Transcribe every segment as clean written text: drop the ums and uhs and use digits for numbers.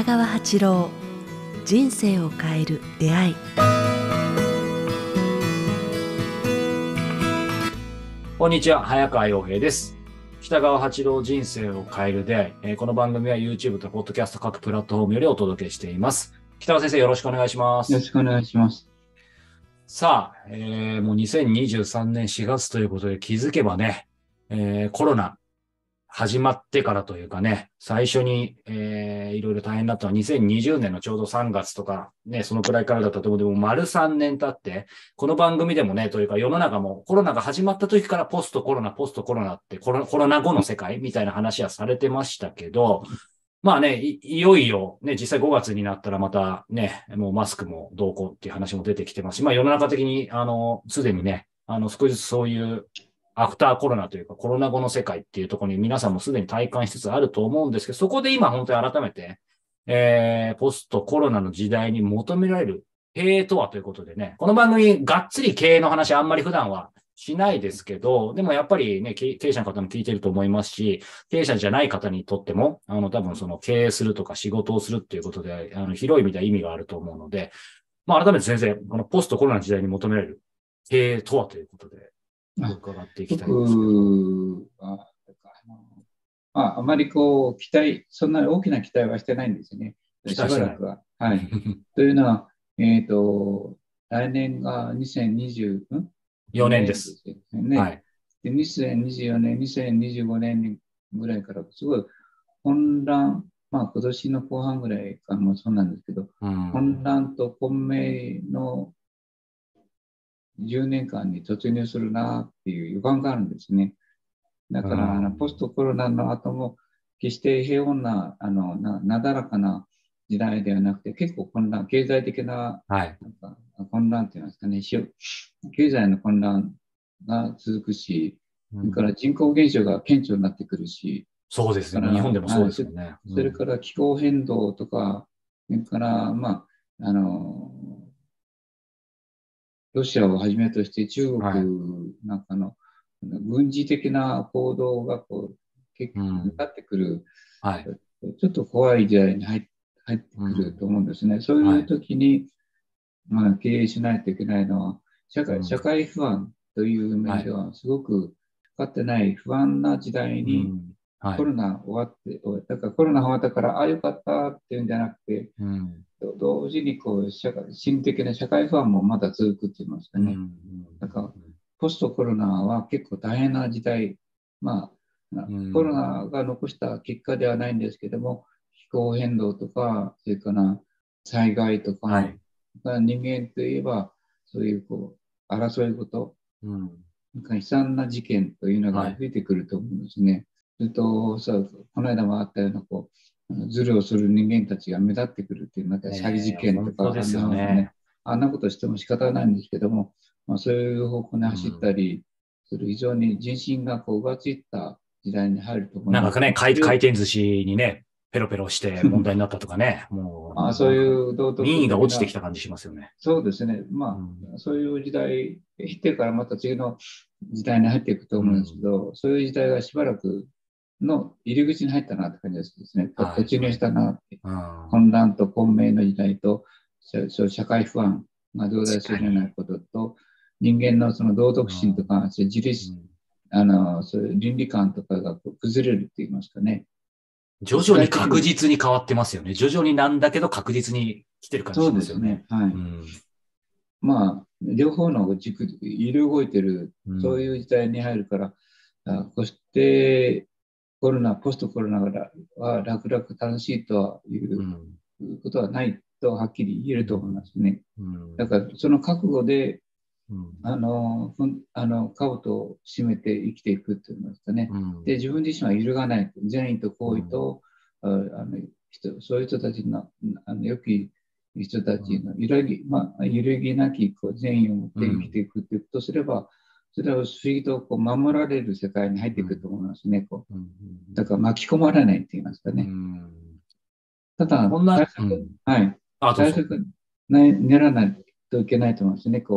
北川八郎、人生を変える出会い。 こんにちは、早川洋平です。北川八郎、人生を変える出会い。この番組は YouTube と Podcast 各プラットフォームよりお届けしています。北川先生、よろしくお願いします。 よろしくお願いします。 さあ、もう2023年4月ということで気づけばね、コロナ始まってからというかね、最初に、いろいろ大変だったのは2020年のちょうど3月とかね、そのくらいからだったと思う。でも丸3年経って、この番組でもね、というか世の中もコロナが始まった時からポストコロナってコロナ後の世界みたいな話はされてましたけど、まあね、いよいよね、実際5月になったらまたね、もうマスクもどうこうっていう話も出てきてますし、まあ世の中的にすでにね、少しずつそういうアフターコロナというかコロナ後の世界っていうところに皆さんもすでに体感しつつあると思うんですけど、そこで今本当に改めて、ポストコロナの時代に求められる経営とはということでね、この番組がっつり経営の話あんまり普段はしないですけど、でもやっぱりね、経営者の方も聞いてると思いますし、経営者じゃない方にとっても、多分その経営するとか仕事をするっていうことで、広い意味では意味があると思うので、まあ改めて先生、このポストコロナの時代に求められる経営とはということで、伺っていきたいんですけど。 あまり期待、そんなに大きな期待はしてないんですよね。しばらくは。はい。というのは、来年が 2024年です。 ね。はい。で、2024年、2025年ぐらいからすごい混乱、まあ今年の後半ぐらいからもそうなんですけど、混乱と混迷の10年間に突入するなっていう予感があるんですね。だからポストコロナの後も決して平穏ななだらかな時代ではなくて、結構混乱、経済的な、混乱っていうんですかね、経済の混乱が続くし、それから人口減少が顕著になってくるし、 そうですね、日本でもそうですよね。 それから気候変動とか、それからロシアをはじめとして中国なんかの軍事的な行動が結局向かってくる、ちょっと怖い時代に入ってくると思うんですね。そういう時に、経営しないといけないのは、社会不安という面では、すごくかかってない不安な時代に、コロナ終わって、だからコロナ終わったから、ああよかったっていうんじゃなくて、同時に心理的な社会不安もまだ続くって言いますかね。だからポストコロナは結構大変な時代、コロナが残した結果ではないんですけども、気候変動とか、それから災害とか、人間といえば、そういう争い事、悲惨な事件というのが増えてくると思うんですね。それと、この間もあったようなズルをする人間たちが目立ってくるっていう、また詐欺事件とか、あんなことしても仕方ないんですけども、そういう方向に走ったりする、非常に人心が浮ついた時代に入ると思います。 なんかね、回転寿司にね、ペロペロして問題になったとかね、もう、 そういう道徳民意が落ちてきた感じしますよね。 そうですね。そういう時代、経てからまた次の時代に入っていくと思うんですけど、そういう時代がしばらくの入り口に入ったなって感じですね。突入したなって。混乱と混迷の時代と、社会不安が増大するようなことと、人間のその道徳心とか、自立、そういう倫理観とかが崩れるって言いますかね。 徐々に確実に変わってますよね。徐々になんだけど確実に来てる感じしますよね。 そうですね。はい。両方の軸、揺れ動いてる、そういう時代に入るから、そして、ポストコロナは楽々楽しいということはないとはっきり言えると思いますね。だから、その覚悟で、顔と締めて生きていくっていうんですかね。で、自分自身は揺るがない。善意と行為と、そういう人たちの、良き人たちの揺るぎなき善意を持って生きていくっていうことをすれば、それは不思議と守られる世界に入っていくと思いますね。だから巻き込まれないって言いますかね。ただ、対策練らないといけないと思いますね。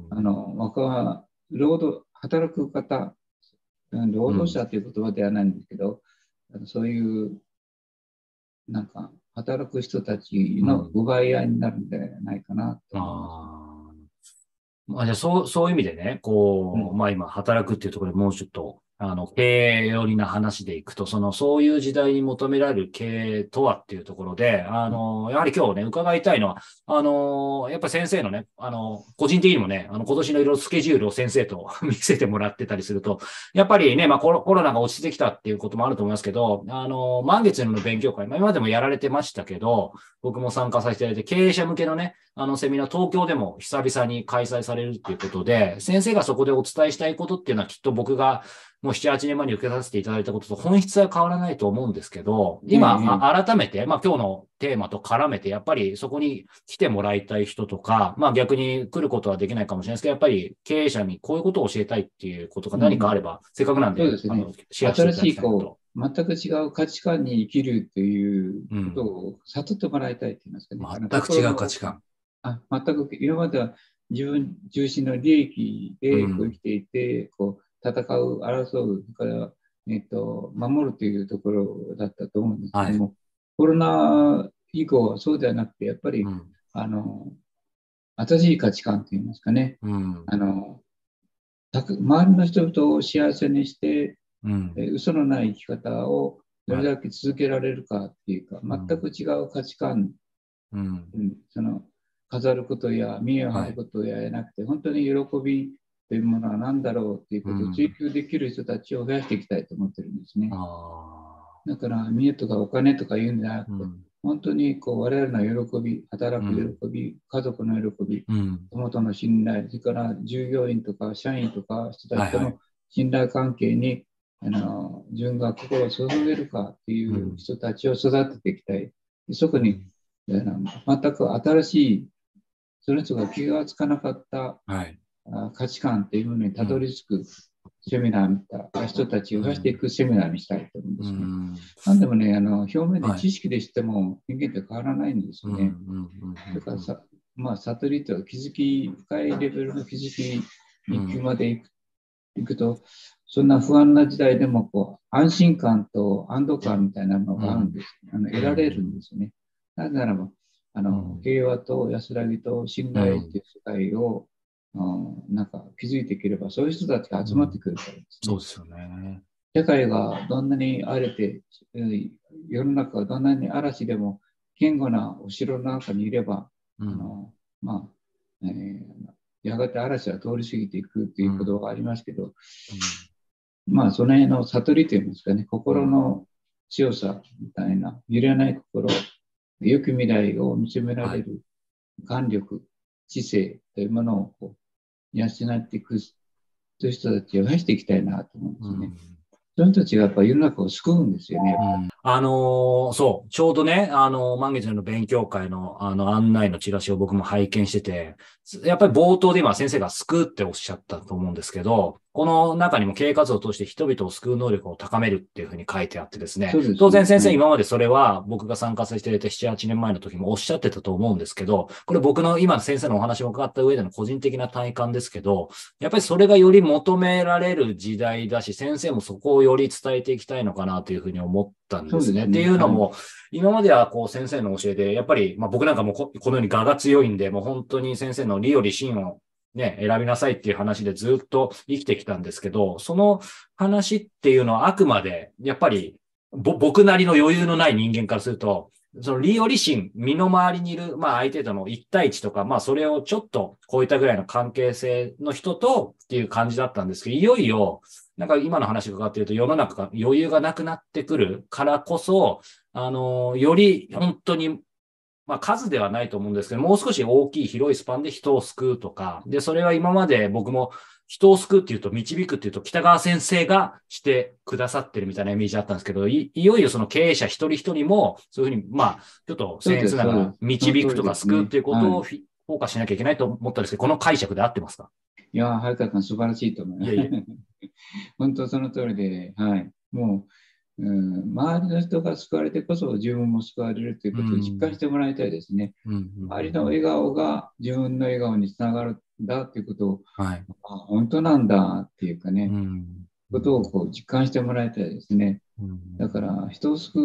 働く方、労働者という言葉ではないんですけど、そういう、 働く人たちの奪い合いになるんじゃないかなと思います。 まあ、じゃあそういう意味でね、まあ今、働くっていうところでもうちょっと、経営寄りな話でいくと、そういう時代に求められる経営とはっていうところで、やはり今日ね、伺いたいのは、やっぱり先生のね、個人的にもね、今年のいろいろスケジュールを先生と見せてもらってたりすると、やっぱりね、まあコロナが落ちてきたっていうこともあると思いますけど、満月の勉強会、まあ今までもやられてましたけど、僕も参加させていただいて、経営者向けのね、セミナー、東京でも久々に開催されるっていうことで、先生がそこでお伝えしたいことっていうのはきっと僕がもう7、8年前に受けさせていただいたことと本質は変わらないと思うんですけど、今、改めて、まあ今日のテーマと絡めて、やっぱりそこに来てもらいたい人とか、まあ逆に来ることはできないかもしれないですけど、やっぱり経営者にこういうことを教えたいっていうことが何かあれば、せっかくなんで、 そうですね。 シェアしていただきたい新しい全く違う価値観に生きるということを悟ってもらいたいって言いますかね。 全く違う価値観。 全く、今までは自分中心の利益で生きていて、戦う、争う、それから、守るというところだったと思うんですけども、コロナ以降はそうではなくて、やっぱり、新しい価値観と言いますかね、周りの人々を幸せにして、嘘のない生き方をどれだけ続けられるかっていうか、全く違う価値観、飾ることや見栄を張ることやなくて、本当に喜びというものは何だろうっていうことを追求できる人たちを増やしていきたいと思ってるんですね。だから見栄とかお金とか言うんじゃなくて、本当に我々の喜び、働く喜び、家族の喜び、友との信頼、それから従業員とか社員とか人たちとの信頼関係に自分が心を注げるかっていう人たちを育てていきたい。そこに全く新しい、その人が気がつかなかった価値観っていうものにたどり着くセミナーみたいな人たちを増やしていくセミナーにしたいと思うんですね。なんでもね、表面で知識でしても人間って変わらないんですよね。だから悟りと気づき、深いレベルの気づきに行くまで行くと、そんな不安な時代でも安心感と安堵感みたいなのがあるんです。得られるんですよね。なぜならば、平和と安らぎと信頼という世界を、なんか気づいていければ、そういう人たちが集まってくるからですね。 そうですよね。 社会がどんなに荒れて、世の中がどんなに嵐でも、堅固なお城の中にいれば、やがて嵐は通り過ぎていくということがありますけど、その辺の悟りといいますかね、心の強さみたいな、揺れない心、良き未来を見つめられる眼力、知性というものを養っていくという人たちを増やしていきたいなと思うんですね。その人たちがやっぱり世の中を救うんですよね。 そう、ちょうどね、満月の勉強会の案内のチラシを僕も拝見してて、やっぱり冒頭で今先生が救うっておっしゃったと思うんですけど、この中にも経営活動を通して人々を救う能力を高めるっていうふうに書いてあってですね。当然先生、今までそれは僕が参加させていただいて7、8年前の時もおっしゃってたと思うんですけど、これ僕の今の先生のお話も伺った上での個人的な体感ですけど、やっぱりそれがより求められる時代だし、先生もそこをより伝えていきたいのかなというふうに思ったんですね。っていうのも、今までは先生の教えで、やっぱり、僕なんかもこのように我が強いんで、もう本当に先生の理より真をね、選びなさいっていう話でずっと生きてきたんですけど、その話っていうのはあくまで、やっぱり、僕なりの余裕のない人間からすると、その理より真、身の回りにいる、相手との1対1とか、それをちょっと超えたぐらいの関係性の人とっていう感じだったんですけど、いよいよ、なんか今の話が伺っていると世の中が余裕がなくなってくるからこそ、より本当に、数ではないと思うんですけど、もう少し大きい広いスパンで人を救うとか、で、それは今まで僕も人を救うっていうと、導くっていうと、北川先生がしてくださってるみたいなイメージだったんですけど、いよいよその経営者一人一人も、そういうふうに、ちょっと僭越ながら導くとか救うっていうことをフォーカスしなきゃいけないと思ったんですけど、この解釈で合ってますか？ いや、早川さん素晴らしいと思います。本当その通りで、はい。もう、周りの人が救われてこそ自分も救われるということを実感してもらいたいですね。周りの笑顔が自分の笑顔につながるんだということを、本当なんだっていうかね、ことを実感してもらいたいですね。だから人を救うっ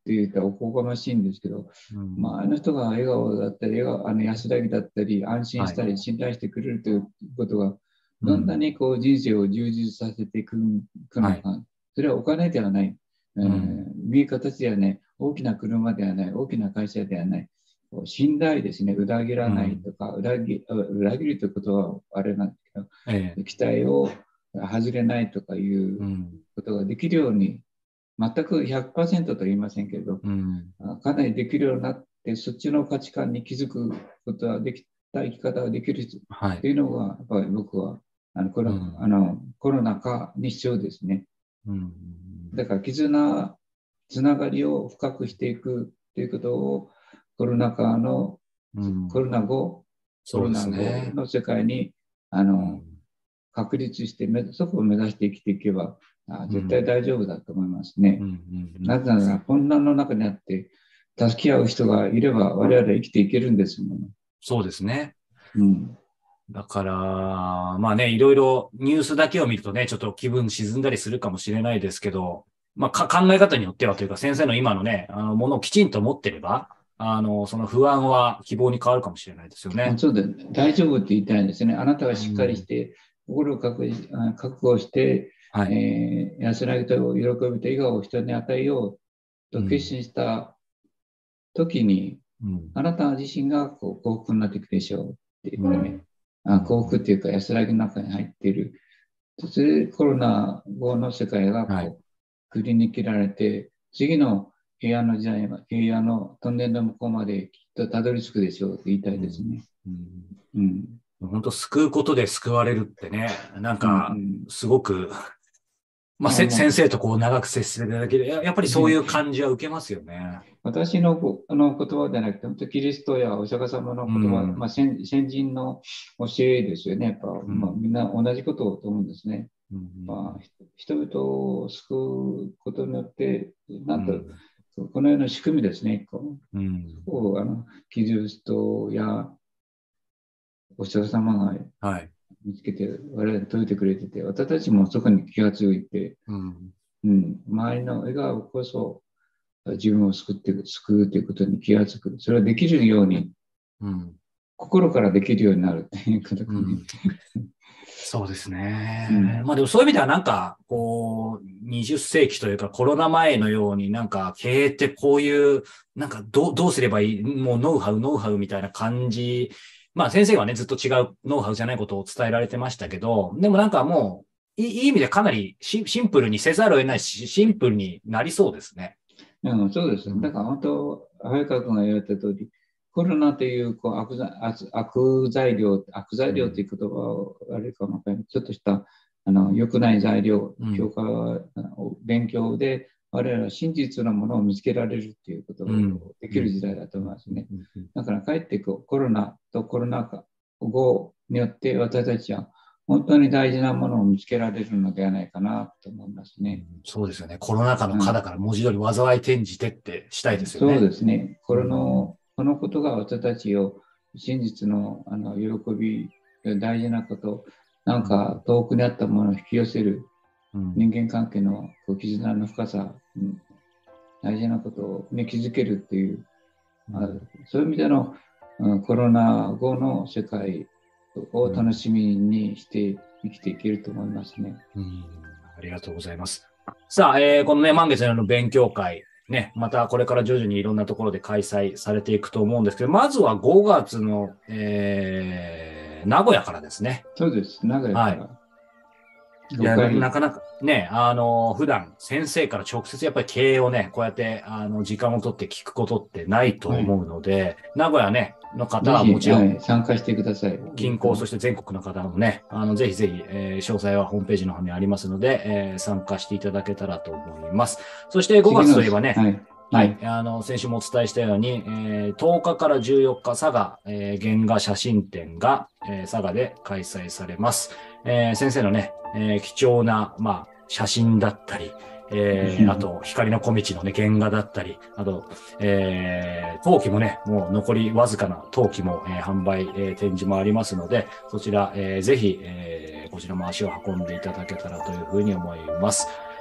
って言ったらおこがましいんですけど、まあ、あの人が笑顔だったり、安らぎだったり、安心したり、信頼してくれるということが、どんなにこう人生を充実させていくのか、それはお金ではない。見え形ではない。大きな車ではない。大きな会社ではない。信頼ですね。裏切らないとか、裏切るということはあれなんですけど、期待を外れないとかいうことができるように、全く 100% とは言いませんけど、かなりできるようになって、そっちの価値観に気づくことができた生き方ができる人っていうのが、やっぱり僕はコロナ禍に必要ですね。だから絆、つながりを深くしていくということを、コロナ後、コロナ後の世界に確立して、そこを目指して生きていけば、絶対大丈夫だと思いますね。なぜなら、混乱の中にあって、助け合う人がいれば、我々は生きていけるんですもの。 そうですね。だから、まあね、いろいろニュースだけを見るとね、ちょっと気分沈んだりするかもしれないですけど、まあ考え方によってはというか、先生の今のね、ものをきちんと持ってれば、その不安は希望に変わるかもしれないですよね。 そうで、大丈夫って言いたいんですね。あなたがしっかりして、心を覚悟して、安らぎと喜びと笑顔を人に与えようと決心した時に、あなた自身が幸福になっていくでしょうっていうね。幸福っていうか安らぎの中に入っている。そしてコロナ後の世界がくり抜けられて、次の平安の時代は、平安のトンネルの向こうまできっとたどり着くでしょうって言いたいですね。 本当救うことで救われるってね、なんか、すごく、まあ、先生とこう長く接するだけで、やっぱりそういう感じは受けますよね。 私の言葉ではなくて、本当キリストやお釈迦様の言葉、まあ先人の教えですよね。やっぱ、まあ、みんな同じことをと思うんですね。まあ、人々を救うことによって、なんと、このような仕組みですね。キリストやお釈迦様が見つけて、我々に説いてくれてて、私たちもそこに気がついて、周りの笑顔こそ自分を救うということに気がつく。それはできるように、心からできるようになるっていうことに。 そうですね。まあでもそういう意味ではなんか、こう、20世紀というかコロナ前のようになんか経営ってこういう、なんかどうすればいい、もうノウハウみたいな感じ。まあ先生はね、ずっと違うノウハウじゃないことを伝えられてましたけど、でもなんかもう、いい意味でかなりシンプルにせざるを得ないし、シンプルになりそうですね。 そうです。だから本当、早川君が言われた通り、コロナという悪材料っていう言葉をあれかもわかんない。ちょっとした良くない材料、勉強で我々は真実のものを見つけられるっていうことができる時代だと思いますね。だからかえってコロナとコロナ禍後によって私たちは本当に大事なものを見つけられるのではないかなと思いますね。 そうですよね。コロナ禍の禍だから文字通り災い転じてってしたいですよね。 そうですね。このことが私たちを真実の喜び、大事なこと、なんか遠くにあったものを引き寄せる、人間関係の絆の深さ、大事なことに気づけるっていう、そういう意味での、コロナ後の世界を楽しみにして生きていけると思いますね。 ありがとうございます。さあ、このね、満月の勉強会、ね、またこれから徐々にいろんなところで開催されていくと思うんですけど、まずは5月の、名古屋からですね。 そうです、名古屋から。 いや、なかなかね、普段先生から直接やっぱり経営をね、こうやって時間を取って聞くことってないと思うので、名古屋ね、の方はもちろん、 参加してください。 近郊、そして全国の方もね、ぜひぜひ、詳細はホームページの方にありますので、参加していただけたらと思います。そして5月といえばね、先週もお伝えしたように、10日から14日、佐賀、原画写真展が、佐賀で開催されます。先生のね、貴重な、写真だったり、あと、光の小道のね、原画だったり、あと、陶器もね、もう残りわずかな陶器も、販売、展示もありますので、そちら、ぜひ、こちらも足を運んでいただけたらというふうに思います。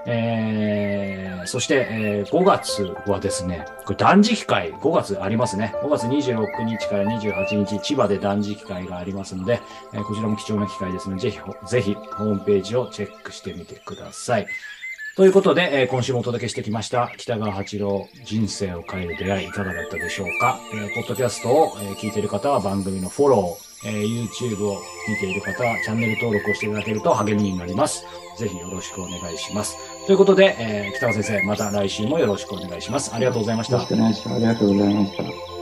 そして、5月はですね、これ断食会、5月ありますね。5月26日から28日、千葉で断食会がありますので、こちらも貴重な機会ですので、ぜひホームページをチェックしてみてください。ということで、今週もお届けしてきました、北川八郎人生を変える出会いいかがだったでしょうか。ポッドキャストを、聞いている方は番組のフォロー、YouTube を見ている方はチャンネル登録をしていただけると励みになります。ぜひよろしくお願いします。ということで、北川先生、また来週もよろしくお願いします。ありがとうございました。 よろしくお願いします。ありがとうございました。